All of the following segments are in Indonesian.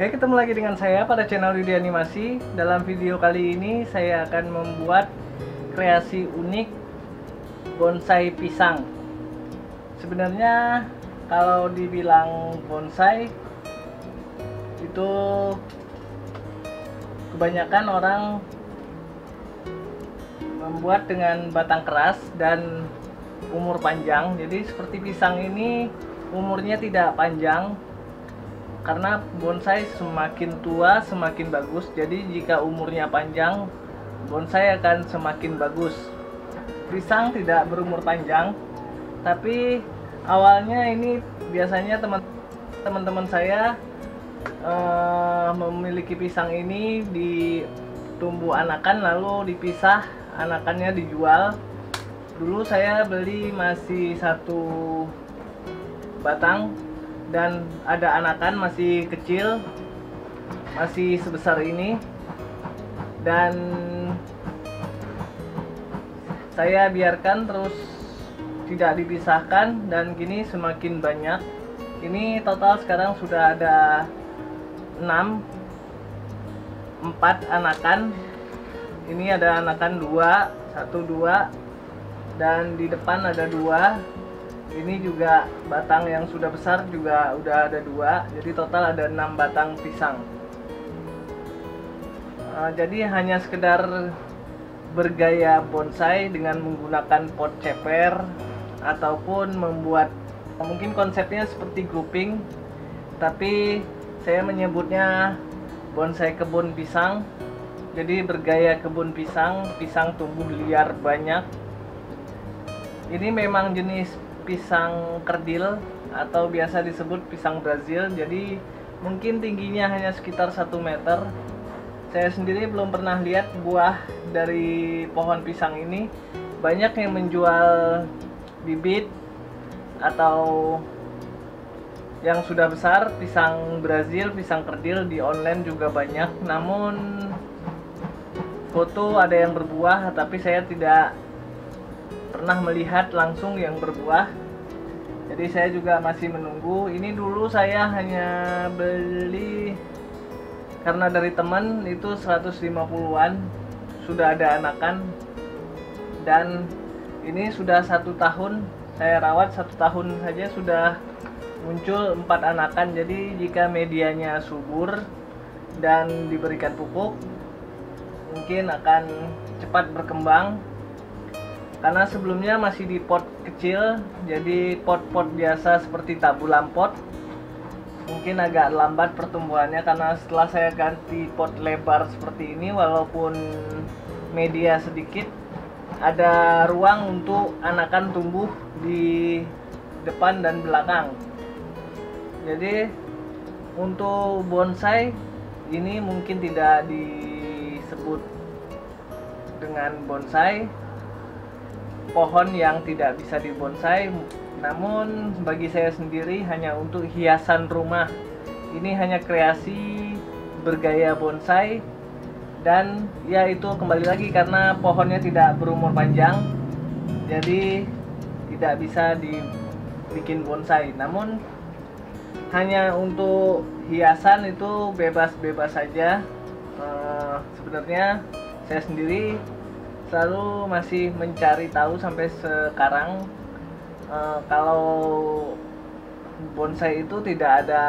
Oke, ketemu lagi dengan saya pada channel Yudi Animasi. Dalam video kali ini saya akan membuat kreasi unik bonsai pisang. Sebenarnya kalau dibilang bonsai itu kebanyakan orang membuat dengan batang keras dan umur panjang. Jadi seperti pisang ini umurnya tidak panjang, karena bonsai semakin tua semakin bagus. Jadi jika umurnya panjang, bonsai akan semakin bagus. Pisang tidak berumur panjang, tapi awalnya ini biasanya teman-teman saya memiliki pisang ini ditumbuh anakan lalu dipisah, anakannya dijual. Dulu saya beli masih satu batang dan ada anakan masih kecil, masih sebesar ini, dan saya biarkan terus tidak dipisahkan, dan kini semakin banyak. Ini total sekarang sudah ada 4 anakan. Ini ada anakan 2, dan di depan ada 2. Ini juga batang yang sudah besar juga udah ada 2, jadi total ada 6 batang pisang. Jadi hanya sekedar bergaya bonsai dengan menggunakan pot ceper ataupun membuat, mungkin konsepnya seperti grouping, tapi saya menyebutnya bonsai kebun pisang. Jadi bergaya kebun pisang, pisang tumbuh liar banyak. Ini memang jenis pisang kerdil atau biasa disebut pisang Brazil, jadi mungkin tingginya hanya sekitar 1 meter. Saya sendiri belum pernah lihat buah dari pohon pisang ini. Banyak yang menjual bibit atau yang sudah besar pisang Brazil, pisang kerdil di online juga banyak. Namun foto ada yang berbuah, tapi saya tidak pernah melihat langsung yang berbuah. Jadi saya juga masih menunggu. Ini dulu saya hanya beli karena dari teman, itu 150-an sudah ada anakan, dan ini sudah 1 tahun saya rawat. 1 tahun saja sudah muncul 4 anakan. Jadi jika medianya subur dan diberikan pupuk, mungkin akan cepat berkembang. Karena sebelumnya masih di pot kecil, jadi pot-pot biasa seperti tabulam pot, mungkin agak lambat pertumbuhannya. Karena setelah saya ganti pot lebar seperti ini, walaupun media sedikit, ada ruang untuk anakan tumbuh di depan dan belakang. Jadi untuk bonsai ini mungkin tidak disebut dengan bonsai, pohon yang tidak bisa dibonsai, namun bagi saya sendiri hanya untuk hiasan rumah. Ini hanya kreasi bergaya bonsai, dan ya itu kembali lagi karena pohonnya tidak berumur panjang, jadi tidak bisa dibikin bonsai. Namun hanya untuk hiasan itu bebas-bebas saja. Sebenarnya saya sendiri selalu masih mencari tahu sampai sekarang, kalau bonsai itu tidak ada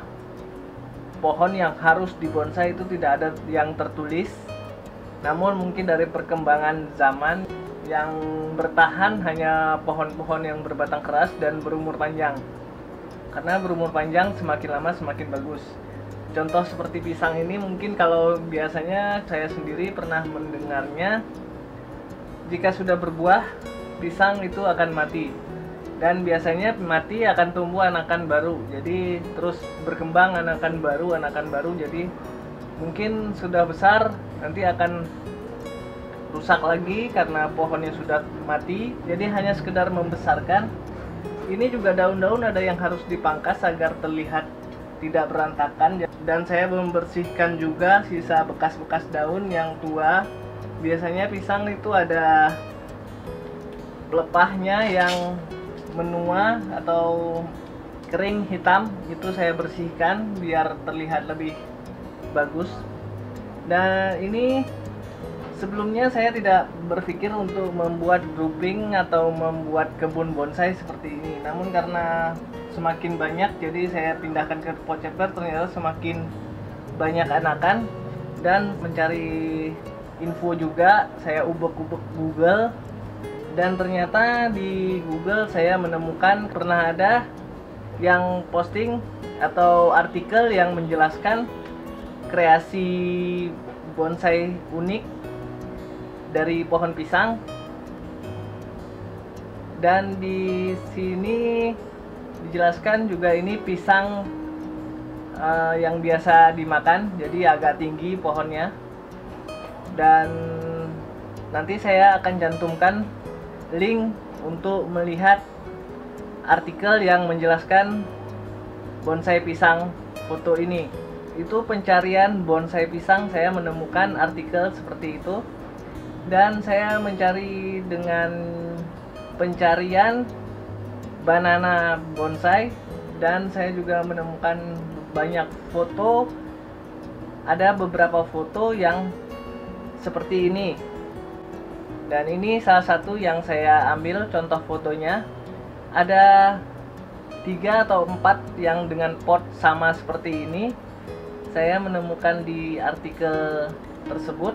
pohon yang harus dibonsai, itu tidak ada yang tertulis. Namun mungkin dari perkembangan zaman yang bertahan hanya pohon-pohon yang berbatang keras dan berumur panjang. Karena berumur panjang semakin lama semakin bagus. Contoh seperti pisang ini, mungkin kalau biasanya saya sendiri pernah mendengarnya, jika sudah berbuah, pisang itu akan mati, dan biasanya mati akan tumbuh anakan baru. Jadi terus berkembang anakan baru. Jadi mungkin sudah besar nanti akan rusak lagi karena pohonnya sudah mati. Jadi hanya sekedar membesarkan. Ini juga daun-daun ada yang harus dipangkas agar terlihat tidak berantakan, dan saya membersihkan juga sisa bekas-bekas daun yang tua. Biasanya pisang itu ada pelepahnya yang menua atau kering hitam, itu saya bersihkan biar terlihat lebih bagus. Dan ini sebelumnya saya tidak berpikir untuk membuat grouping atau membuat kebun bonsai seperti ini, namun karena semakin banyak jadi saya pindahkan ke pot chapter. Ternyata semakin banyak anakan, dan mencari info juga saya ubek-ubek Google, dan ternyata di Google saya menemukan pernah ada yang posting atau artikel yang menjelaskan kreasi bonsai unik dari pohon pisang. Dan di sini dijelaskan juga ini pisang yang biasa dimakan, jadi agak tinggi pohonnya. Dan nanti saya akan cantumkan link untuk melihat artikel yang menjelaskan bonsai pisang foto ini. Itu pencarian bonsai pisang, saya menemukan artikel seperti itu. Dan saya mencari dengan pencarian banana bonsai, dan saya juga menemukan banyak foto. Ada beberapa foto yang seperti ini, dan ini salah satu yang saya ambil contoh fotonya. Ada 3 atau 4 yang dengan pot sama seperti ini, saya menemukan di artikel tersebut,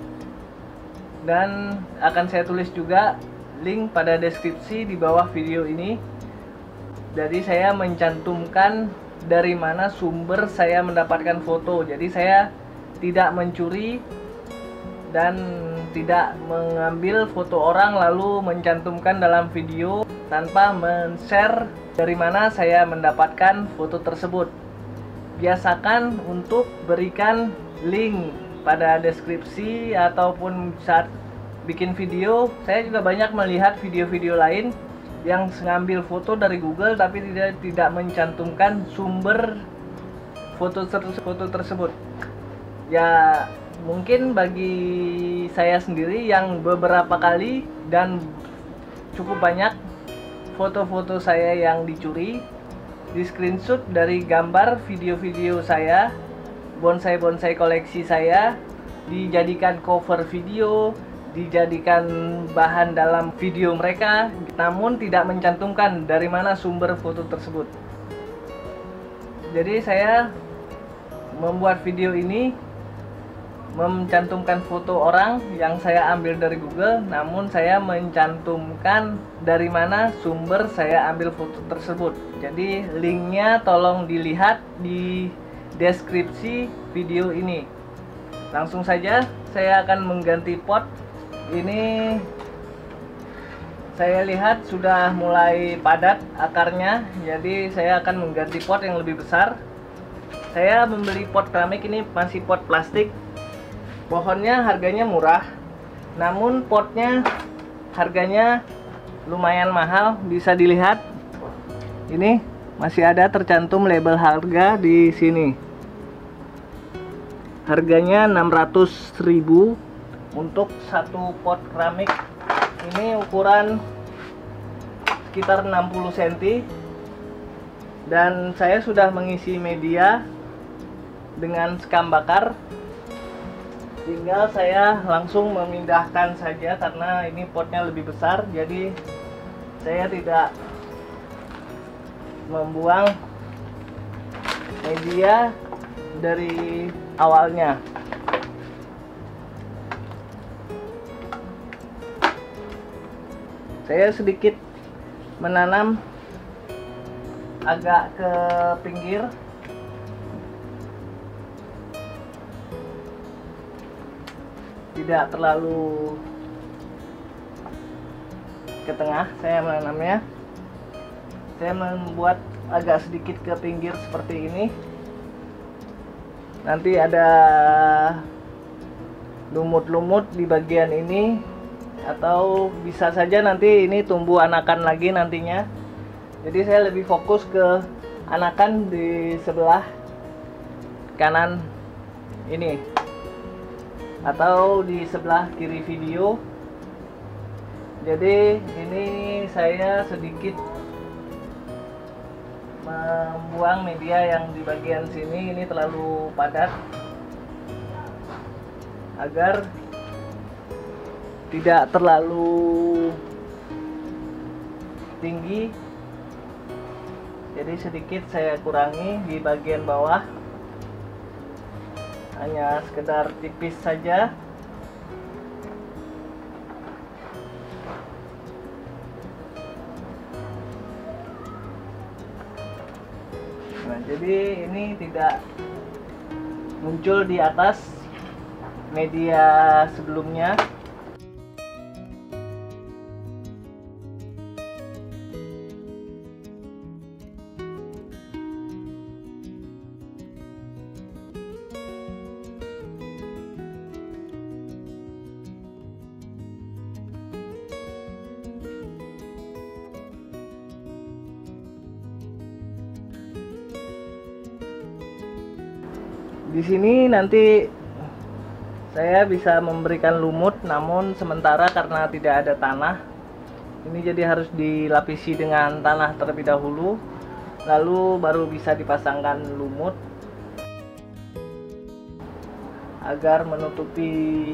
dan akan saya tulis juga link pada deskripsi di bawah video ini. Jadi saya mencantumkan dari mana sumber saya mendapatkan foto. Jadi saya tidak mencuri dan tidak mengambil foto orang lalu mencantumkan dalam video tanpa men-share dari mana saya mendapatkan foto tersebut. Biasakan untuk berikan link pada deskripsi ataupun saat bikin video. Saya juga banyak melihat video-video lain yang mengambil foto dari Google tapi tidak mencantumkan sumber foto tersebut. Ya, mungkin bagi saya sendiri yang beberapa kali dan cukup banyak foto-foto saya yang dicuri, di screenshot dari gambar video-video saya, bonsai-bonsai koleksi saya, dijadikan cover video, dijadikan bahan dalam video mereka, namun tidak mencantumkan dari mana sumber foto tersebut. Jadi saya membuat video ini mencantumkan foto orang yang saya ambil dari Google, namun saya mencantumkan dari mana sumber saya ambil foto tersebut. Jadi linknya tolong dilihat di deskripsi video ini. Langsung saja saya akan mengganti pot. Ini saya lihat sudah mulai padat akarnya, jadi saya akan mengganti pot yang lebih besar. Saya membeli pot keramik, ini masih pot plastik. Pohonnya harganya murah, namun potnya harganya lumayan mahal. Bisa dilihat, ini masih ada tercantum label harga di sini. Harganya 600.000 untuk satu pot keramik. Ini ukuran sekitar 60 cm, dan saya sudah mengisi media dengan sekam bakar. Tinggal saya langsung memindahkan saja karena ini potnya lebih besar, jadi saya tidak membuang media dari awalnya. Saya sedikit menanam agak ke pinggir, tidak terlalu ke tengah. Saya menanamnya, saya membuat agak sedikit ke pinggir seperti ini. Nanti ada lumut-lumut di bagian ini, atau bisa saja nanti ini tumbuh anakan lagi nantinya. Jadi saya lebih fokus ke anakan di sebelah kanan ini atau di sebelah kiri video. Jadi ini saya sedikit membuang media yang di bagian sini ini terlalu padat agar tidak terlalu tinggi. Jadi sedikit saya kurangi di bagian bawah, hanya sekedar tipis saja. Nah, jadi ini tidak muncul di atas media sebelumnya. Di sini nanti saya bisa memberikan lumut, namun sementara karena tidak ada tanah, ini jadi harus dilapisi dengan tanah terlebih dahulu, lalu baru bisa dipasangkan lumut agar menutupi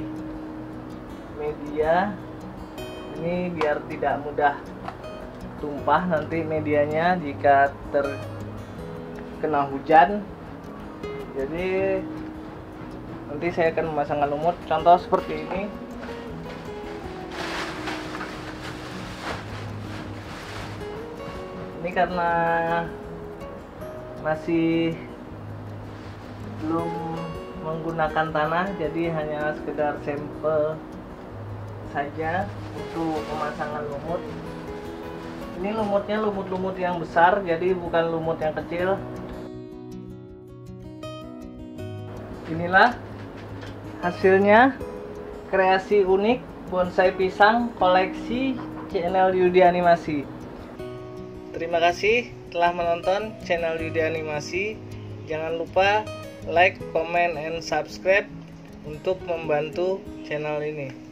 media ini biar tidak mudah tumpah nanti medianya jika terkena hujan. Jadi nanti saya akan memasangkan lumut, contoh seperti ini. Ini karena masih belum menggunakan tanah, jadi hanya sekedar sampel saja untuk pemasangan lumut. Ini lumutnya lumut-lumut yang besar, jadi bukan lumut yang kecil. Inilah hasilnya, kreasi unik bonsai pisang koleksi channel Yudi Animasi. Terima kasih telah menonton channel Yudi Animasi. Jangan lupa like, comment, and subscribe untuk membantu channel ini.